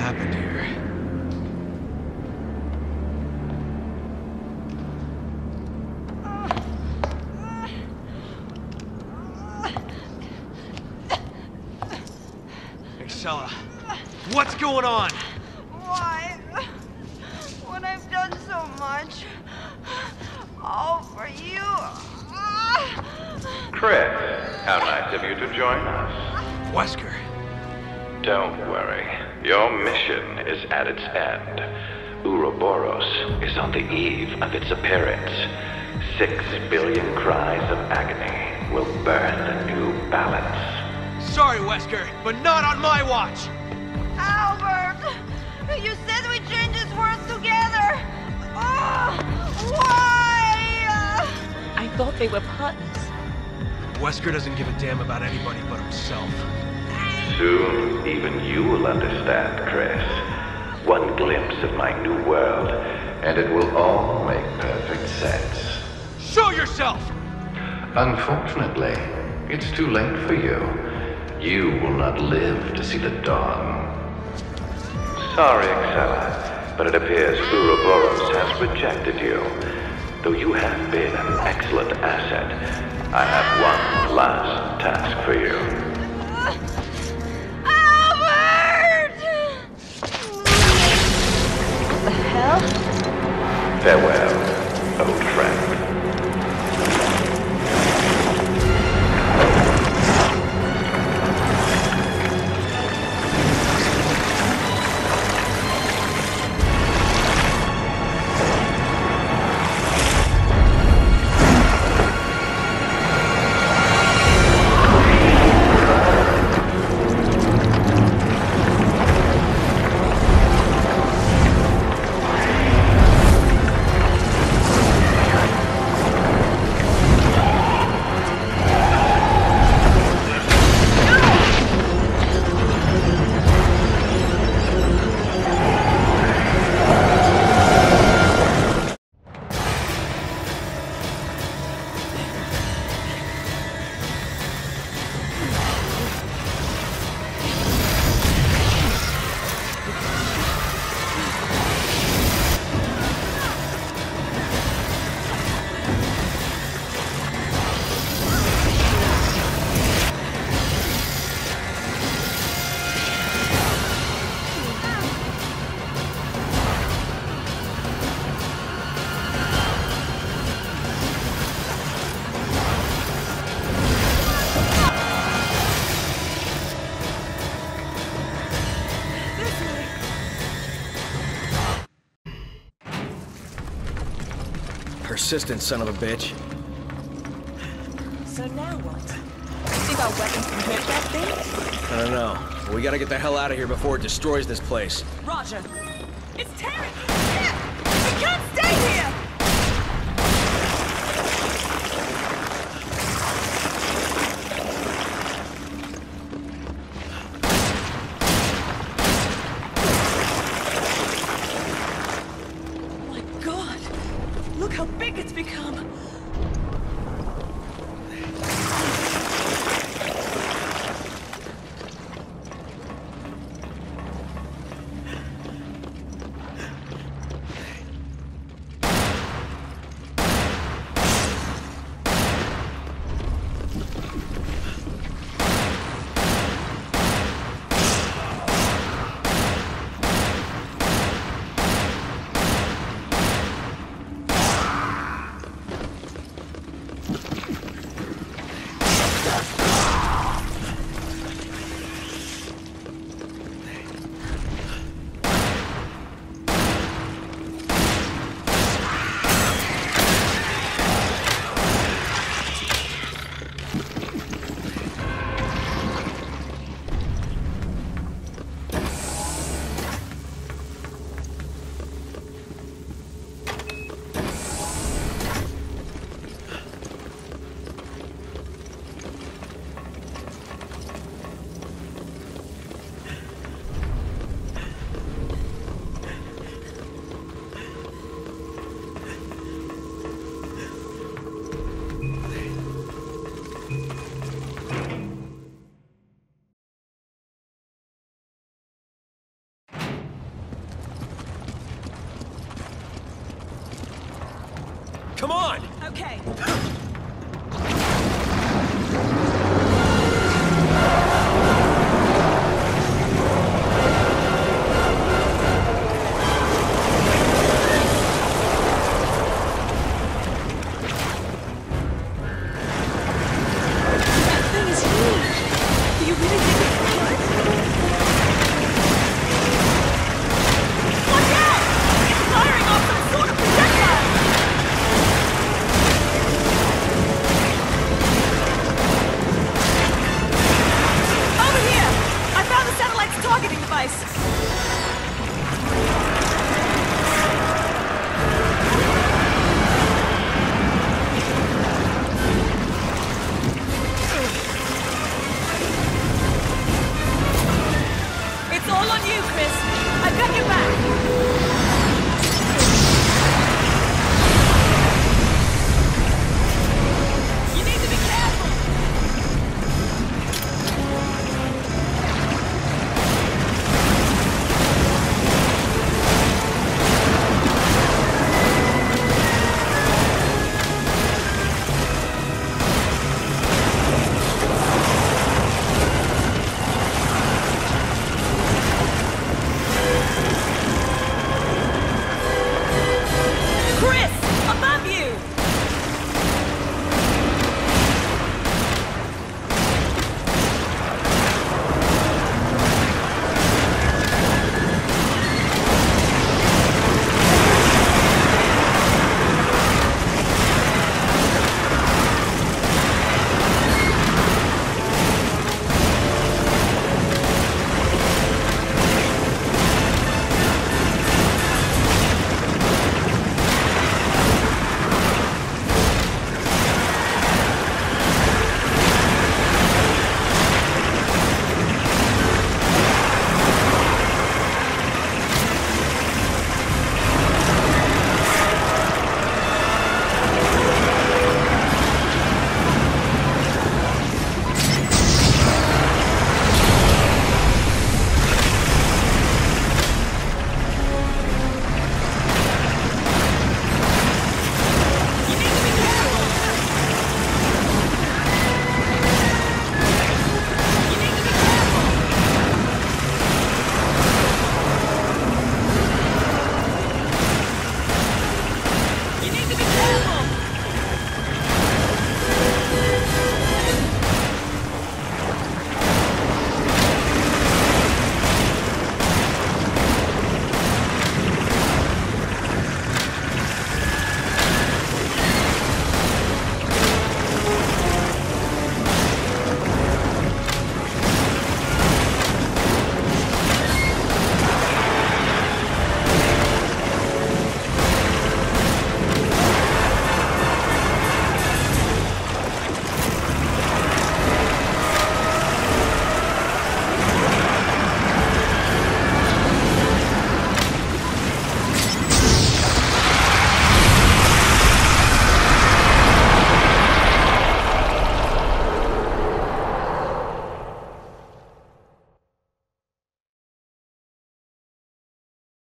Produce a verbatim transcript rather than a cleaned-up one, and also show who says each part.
Speaker 1: happened here. Excella, what's going on?
Speaker 2: Why? When I've done so much, all for you.
Speaker 3: Chris, how nice of you to join us.
Speaker 1: Wesker.
Speaker 3: Don't worry. Your mission is at its end. Ouroboros is on the eve of its appearance. Six billion cries of agony will birth a new balance.
Speaker 1: Sorry, Wesker, but not on my watch!
Speaker 2: Albert! You said we change this world together! Oh, why?
Speaker 4: I thought they were partners.
Speaker 1: Wesker doesn't give a damn about anybody but himself.
Speaker 3: Soon, even you will understand, Chris. One glimpse of my new world, and it will all make perfect sense.
Speaker 1: Show yourself!
Speaker 3: Unfortunately, it's too late for you. You will not live to see the dawn. Sorry, Excella, but it appears Ouroboros has rejected you. Though you have been an excellent asset, I have one last task for you.
Speaker 2: Albert!
Speaker 4: What the hell?
Speaker 3: Farewell, old friend.
Speaker 1: Persistent son of a bitch.
Speaker 4: So now what? Think our weapons can hurt that thing?
Speaker 1: I don't know. We gotta get the hell out of here before it destroys this place.
Speaker 4: Roger. It's Tarek! We can't stay here! My God! Look how big it's become!
Speaker 1: Come on!
Speaker 4: Okay.